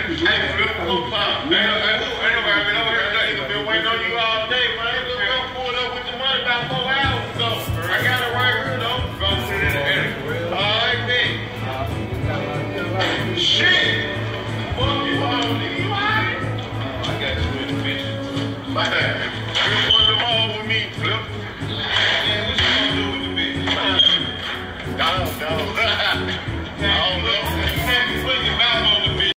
Flip, go pop. Ain't nobody been over here today. Been waiting on you all day, man. Look, I pulled up with the money about 4 hours ago. I got it right here, though. Go sit in the edit. All right, man. Shit! Fuck you all, nigga. You all right? I got you in the bitch. My bad. You one of them all with me, Flip. Man, what you gonna do with the bitch? Dog.